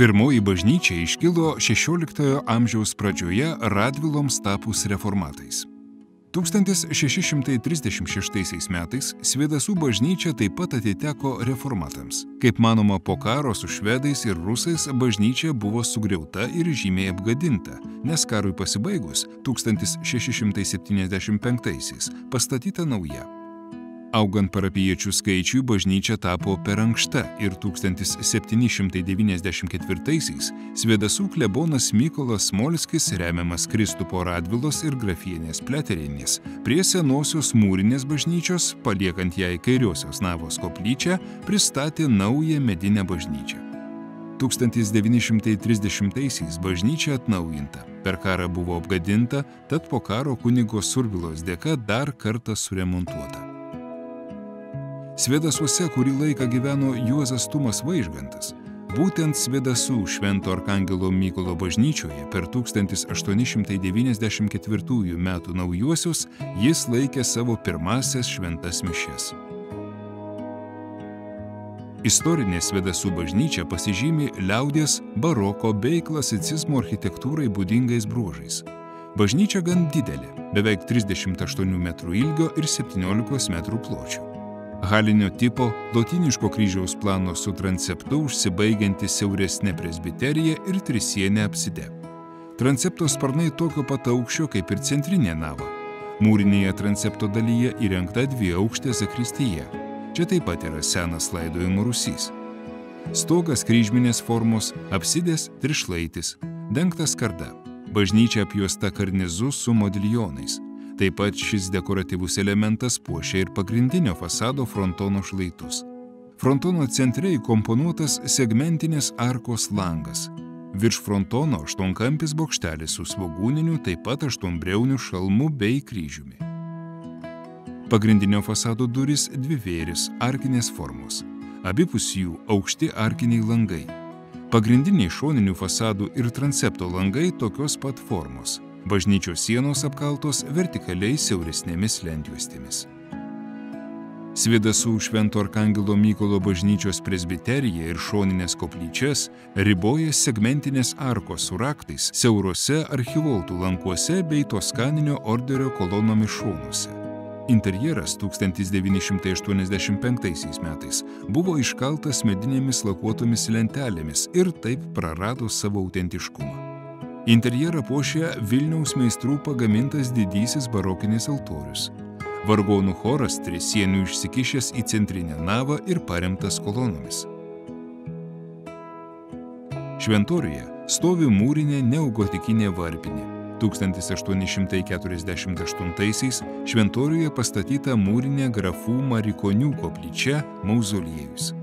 Pirmoji bažnyčia iškilo XVI amžiaus pradžioje Radviloms tapus reformatais. 1636 metais Svėdasų bažnyčia taip pat atiteko reformatams. Kaip manoma, po karo su švedais ir rusais bažnyčia buvo sugriauta ir žymiai apgadinta, nes karui pasibaigus 1675 pastatyta nauja. Augant parapijiečių skaičiui, bažnyčia tapo per ankšta ir 1794 Svėdasų klebonas Mykolas Smolskis, remiamas Kristupo Radvilos ir grafienės Pliaterienės, prie senosios mūrinės bažnyčios, paliekant jai kairiosios navos koplyčią, pristatė naują medinę bažnyčią. 1930 bažnyčia atnaujinta, per karą buvo apgadinta, tad po karo kunigo Survilos dėka dar kartą suremontuota. Svėdasuose kurį laiką gyveno Juozas Tumas Vaižgantas. Būtent Svėdasų Švento Arkangelo Mykolo bažnyčioje per 1894 metų naujuosius jis laikė savo pirmąsias šventas mišias. Istorinė Svėdasų bažnyčia pasižymi liaudies, baroko bei klasicizmo architektūrai būdingais bruožais. Bažnyčia gan didelė, beveik 38 metrų ilgio ir 17 metrų pločio. Halinio tipo, lotyniško kryžiaus plano su transeptu užsibaigianti siauresne presbiterija ir trisienė apside. Transepto sparnai tokio pat aukščio kaip ir centrinė nava. Mūrinėje transepto dalyje įrengta dviaukštė zakristija. Čia taip pat yra senas laidojimo rūsys. Stogas kryžminės formos, apsidės trišlaitis, dengtas skarda. Bažnyčia apjuosta karnizu su modiljonais. Taip pat šis dekoratyvus elementas puošia ir pagrindinio fasado frontono šlaitus. Frontono centre įkomponuotas segmentinės arkos langas. Virš frontono aštuonkampis bokštelis su svogūniniu, taip pat aštuonbriauniu šalmu bei kryžiumi. Pagrindinio fasado durys dvivėris arkinės formos. Abipus jų aukšti arkiniai langai. Pagrindiniai šoninių fasadų ir transepto langai tokios pat formos. Bažnyčios sienos apkaltos vertikaliai siauresnėmis lentjuostėmis. Svėdasų Švento Arkangelo Mykolo bažnyčios presbiterija ir šoninės koplyčias riboja segmentinės arkos su raktais siaurose archivoltų lankuose bei Toskaninio orderio kolonomis šonuose. Interjeras 1985 metais buvo iškaltas medinėmis lakuotomis lentelėmis ir taip prarado savo autentiškumą. Interjerą puošia Vilniaus meistrų pagamintas didysis barokinis altorius. Vargonų choras trisienių išsikišęs į centrinę navą ir paremtas kolonomis. Šventoriuje stovi mūrinė neogotikinė varpinė. 1848 šventoriuje pastatyta mūrinė grafų Marikonių koplyčia mauzoliejus.